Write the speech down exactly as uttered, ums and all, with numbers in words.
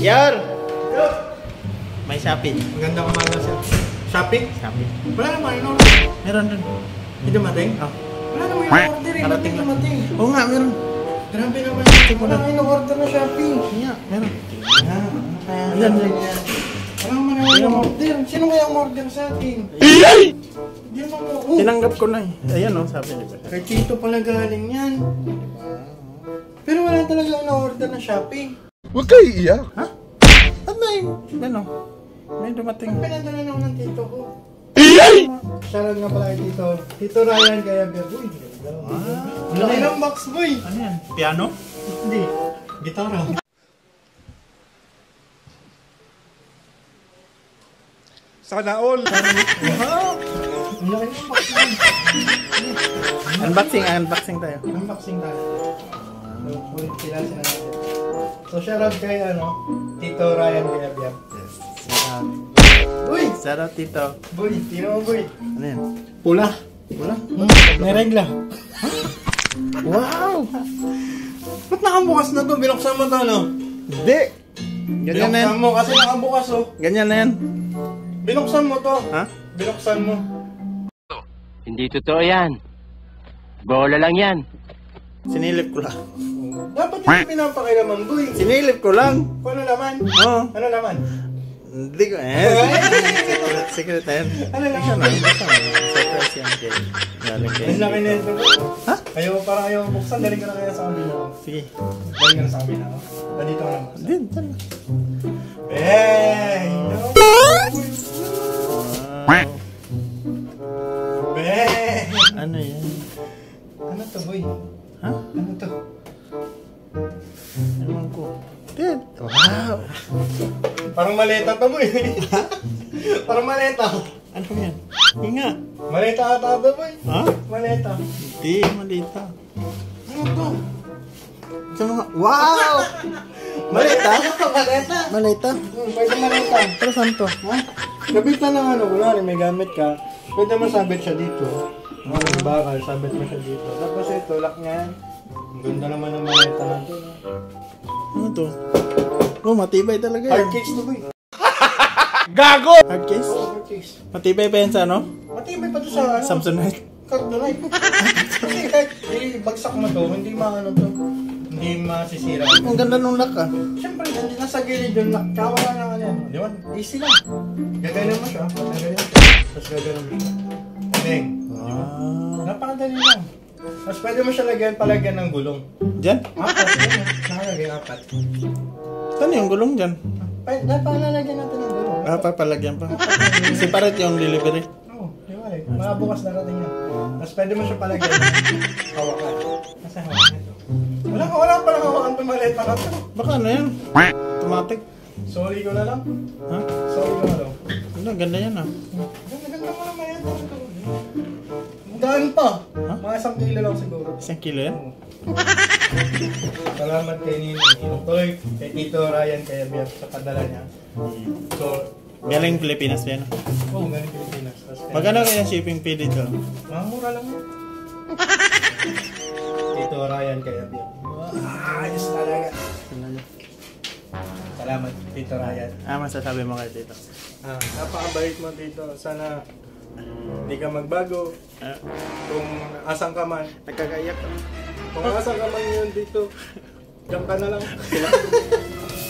Yor! May shopping. Magandang umaga siya. Shopping? Shopping. Wala naman in-order. Meron dun. Hindi dumating? Oh. Wala naman in-order eh. Parating dumating. Oo nga, meron. Grabe naman. Wala naman in-order na shopping. Nga, meron. Ayan, ayan. Wala naman in-order. Sino kaya umorder sa atin? Hindi naman ako. Tinanggap ko na eh. Ayan o, sabi niyo ba? Kay Tito pala galing yan. Pero wala talaga in-order na shopping. Huwag kayo iiyak. Ha? At may, ano? May dumating. Ang pinadala lang ng tito ko. Shoutout nga pala kay Tito. Tito Ryan kaya Uy, ganda. Ang laki ng box, boy. Ano yan? Piano? Hindi. Gitara. Sana all. Wow! Ang laki ng box, boy. Unboxing, unboxing tayo. Unboxing tayo. So, ulit sila sila natin. So, shoutout kay ano, Tito Ryan kaya Biab. Yes. Sarap. Uy! Sarap, Tito. Boy, tino mo, boy. Ano yan? Pula. Wala? May regla. Wow! Ba't nakabukas na to? Binuksan mo to, no? Hindi! Ganyan na yan. Binuksan mo kasi nakabukas, oh. Ganyan na yan. Binuksan mo to. Ha? Binuksan mo. Hindi totoo yan. Bola lang yan. Sinilip ko lang. Dapat yung pinapakilaman, boy. Sinilip ko lang. Ano naman? Oo. Ano naman? Hindi ko eh. Secret, secret na yan. Ano naman? Ano naman? Surprise yan kay. Galing kay. Ang laki na ito. Ha? Ayaw, parang ayaw buksan. Daling ka na kaya sa kabila. Sige. Daling ka na sa kabila. Nandito ka naman. Hindi, dyan. Bang! Wow. Bang! Ano yan? Ano to, boy? Ha? Ano to? Ewan ko. Did. Wow. Parang maleta to, boy. Parang maleta. Ano yan? Hinga. Maleta ata to, boy. Ha? Maleta. Hindi, malita. Ano to? Sa mga... Wow! Malita? Maleta. Malita? Hmm, pwede maleta. Pero saan to? Ha? Kabitan ng ano, kunwari may gamit ka, pwede mo sabit siya dito. Ang bakal, sabit mo siya dito. Tapos ito, lock niya. Ang ganda naman ng maleta natin. Ano to? Oh, matibay talaga Hard yan. case to, boy. Gago! Hard case? Hard case. Matibay pa yan sa ano? Matibay pa to sa ano? Samsonite? Cardonite. Kasi kahit bagsak mo to, hindi maano to. Hindi masisira. Ang ganda nung lock ah. Siyempre, hindi nasa gilid yung lock. Kawawa na nga yan. Di ba? Easy lang. Gaganon mo siya. Gaganon mo siya. Tapos gaganon mo siya. Bang. Ah. Napakadali lang. Mas pwede mo siya lagyan, palagyan ng gulong. Diyan? Apat. Yan. Nakalagay apat. Saan yung gulong dyan? Pa- Napalalagyan natin ng gulong. Ah, papalagyan pa. Separate yung delivery. Oo, di ba eh. Mga bukas darating yan. Mas pwede mo siya palagyan. Hawakan. Kasi hawakan ito. Wala ka, wala palang hawakan tumaleta ka to. Baka ano yan? Automatic. Sorry ko na lang. Ha? Sorry ko na lang. Ano, ganda yan ah. Ganda-ganda mo naman yan. Gaan pa. Ha? Mga isang kilo lang siguro. Isang kilo yan? Salamat kay Nini. Tuloy kay Tito Ryan kay Biab sa padala niya. So, Galing Pilipinas yan. oh, galing Pilipinas. Tapos, Magkano kaya shipping fee dito? mga mura lang yun. Tito Ryan kay Biab. Ah, ayos talaga. Salamat, Tito Ryan. Ah, masasabi mo kayo dito. Ah, napakabait mo dito. Sana hindi ka magbago. Ah, Kung asan ka man. nagkakaiyak ka. Kung asan ka man yun dito, diyan ka na lang.